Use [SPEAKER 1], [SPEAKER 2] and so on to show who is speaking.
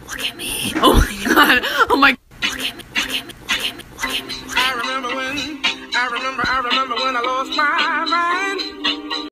[SPEAKER 1] Look at me. Oh my god. Oh my. Look at me. Look at me. Look at me. Look at me. Look at me.
[SPEAKER 2] I remember when I lost my